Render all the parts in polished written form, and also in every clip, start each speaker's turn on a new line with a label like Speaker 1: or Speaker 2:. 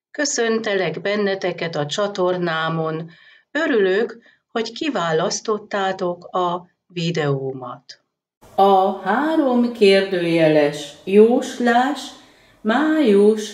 Speaker 1: Köszöntelek benneteket a csatornámon. Örülök, hogy kiválasztottátok a videómat. A 3 kérdőjeles jóslás május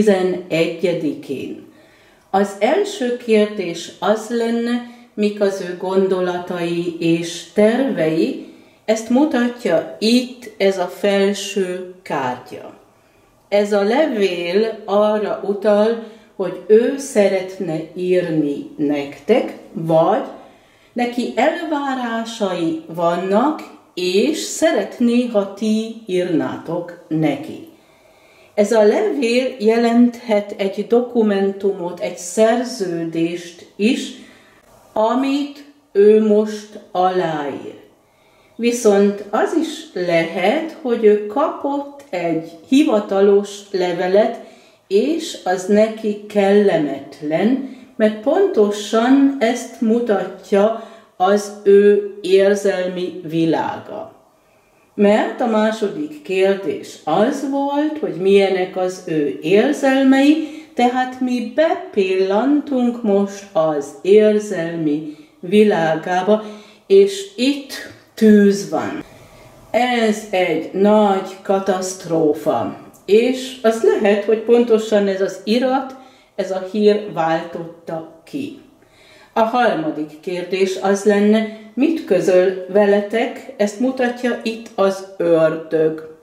Speaker 1: 11-én. Az első kérdés az lenne, mik az ő gondolatai és tervei. Ezt mutatja itt ez a felső kártya. Ez a levél arra utal, hogy ő szeretne írni nektek, vagy neki elvárásai vannak, és szeretné, ha ti írnátok neki. Ez a levél jelenthet egy dokumentumot, egy szerződést is, amit ő most aláír. Viszont az is lehet, hogy ő kapott egy hivatalos levelet, és az neki kellemetlen, mert pontosan ezt mutatja az ő érzelmi világa. Mert a második kérdés az volt, hogy milyenek az ő érzelmei, tehát mi bepillantunk most az érzelmi világába, és itt tűz van. Ez egy nagy katasztrófa, és az lehet, hogy pontosan ez az irat, ez a hír váltotta ki. A harmadik kérdés az lenne, mit közöl veletek, ezt mutatja itt az ördög.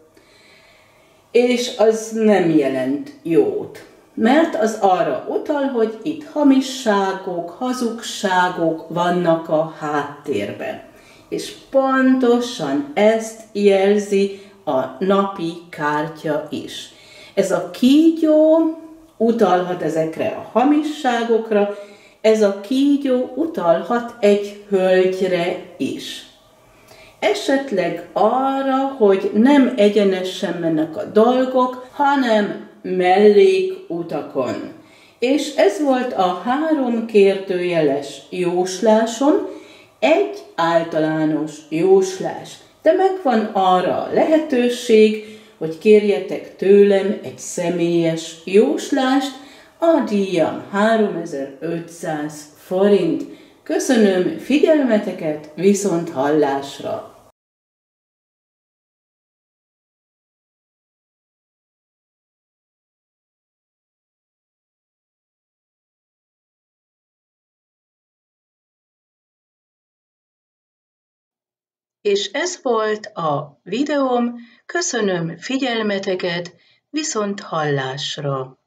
Speaker 1: És az nem jelent jót, mert az arra utal, hogy itt hamisságok, hazugságok vannak a háttérben. És pontosan ezt jelzi a napi kártya is. Ez a kígyó utalhat ezekre a hamisságokra, ez a kígyó utalhat egy hölgyre is. Esetleg arra, hogy nem egyenesen mennek a dolgok, hanem mellékutakon. És ez volt a 3 kérdőjeles jósláson, egy általános jóslás. De megvan arra a lehetőség, hogy kérjetek tőlem egy személyes jóslást, a díjam 3500 forint. Köszönöm figyelmeteket, viszont hallásra! És ez volt a videóm, köszönöm figyelmeteket, viszont hallásra!